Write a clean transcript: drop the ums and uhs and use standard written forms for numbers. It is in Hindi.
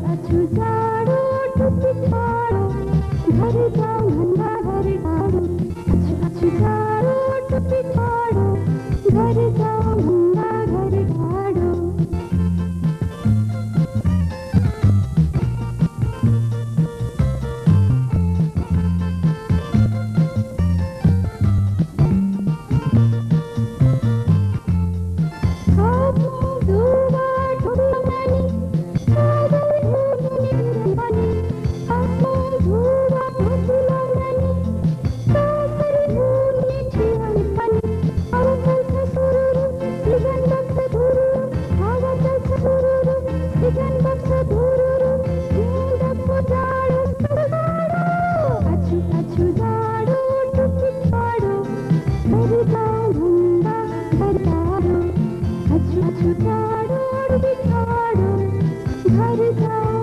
अछु जाड़ो टुपी छाड़ो घर जाओ नंगा घर डालो अछु जाड़ो टुपी छाड़ो घर जाओ नंगा घर डालो घर जाओ